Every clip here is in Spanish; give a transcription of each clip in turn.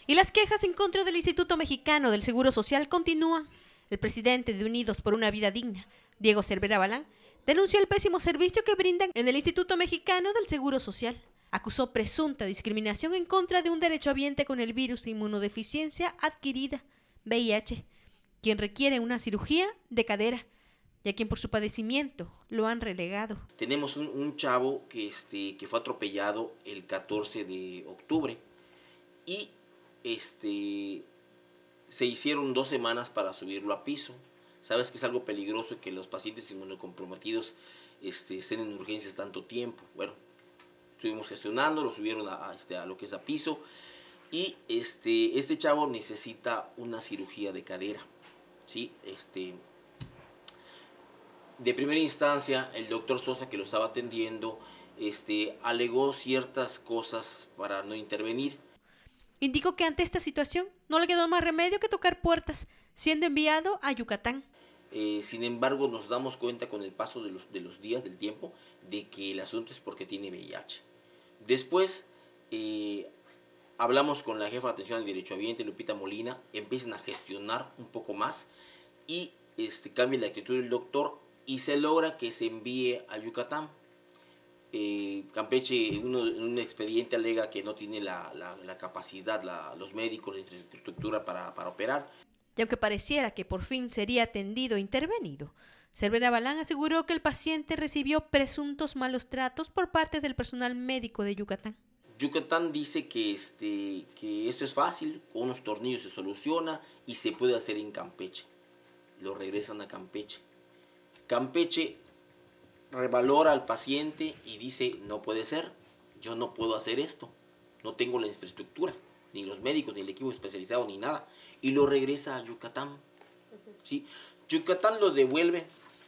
Y las quejas en contra del Instituto Mexicano del Seguro Social continúan. El presidente de Unidos por una Vida Digna, Diego Cervera Balán, denunció el pésimo servicio que brindan en el Instituto Mexicano del Seguro Social. Acusó presunta discriminación en contra de un derechohabiente con el virus de inmunodeficiencia adquirida, VIH, quien requiere una cirugía de cadera, y a quien por su padecimiento lo han relegado. Tenemos un chavo que fue atropellado el 14 de octubre y se hicieron 2 semanas para subirlo a piso. Sabes que es algo peligroso que los pacientes inmunocomprometidos estén en urgencias tanto tiempo. Bueno, estuvimos gestionando, lo subieron a lo que es a piso y este chavo necesita una cirugía de cadera, ¿sí? De primera instancia, el doctor Sosa, que lo estaba atendiendo, alegó ciertas cosas para no intervenir. Indicó que ante esta situación no le quedó más remedio que tocar puertas, siendo enviado a Yucatán. Sin embargo, nos damos cuenta con el paso de los días, del tiempo, de que el asunto es porque tiene VIH. Después, hablamos con la jefa de atención al derechohabiente, Lupita Molina, empiezan a gestionar un poco más y cambia la actitud del doctor y se logra que se envíe a Yucatán. Campeche, en un expediente alega que no tiene la capacidad, los médicos, la infraestructura para operar. Y aunque pareciera que por fin sería atendido e intervenido, Cervera Balán aseguró que el paciente recibió presuntos malos tratos por parte del personal médico de Yucatán. Yucatán dice que esto es fácil, con unos tornillos se soluciona y se puede hacer en Campeche. Lo regresan a Campeche. Campeche revalora al paciente y dice, no puede ser, yo no puedo hacer esto, no tengo la infraestructura, ni los médicos, ni el equipo especializado, ni nada, y lo regresa a Yucatán. ¿Sí? Yucatán lo devuelve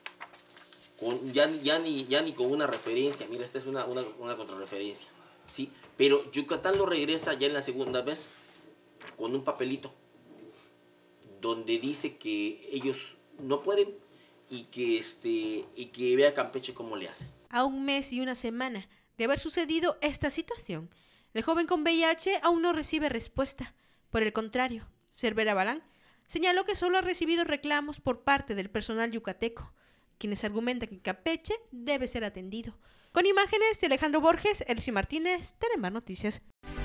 ya ni con una referencia, mira, esta es una contrarreferencia, ¿sí? Pero Yucatán lo regresa ya en la segunda vez con un papelito donde dice que ellos no pueden y que vea Campeche cómo le hace. A un mes y una semana de haber sucedido esta situación, el joven con VIH aún no recibe respuesta. Por el contrario, Cervera Balán señaló que solo ha recibido reclamos por parte del personal yucateco, quienes argumentan que Campeche debe ser atendido. Con imágenes de Alejandro Borges, Elsie Martínez, Telemar Noticias.